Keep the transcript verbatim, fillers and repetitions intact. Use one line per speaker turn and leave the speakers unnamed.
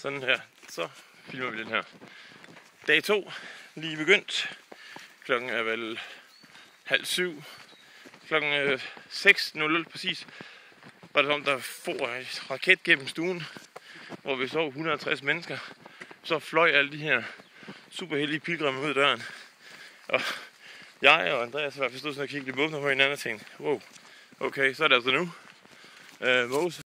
Sådan her, så filmer vi den her. Dag to, lige begyndt. Klokken er vel halv syv. Klokken øh, seks nul nul præcis. Var det som der får en raket gennem stuen, hvor vi så et hundrede og tres mennesker. Så fløj alle de her super heldige pilgrimme ud af døren. Og jeg og Andreas var forstået sådan at kigge lidt åbner på hinanden og tænkte, wow, okay, så er det altså nu. Øh, Mose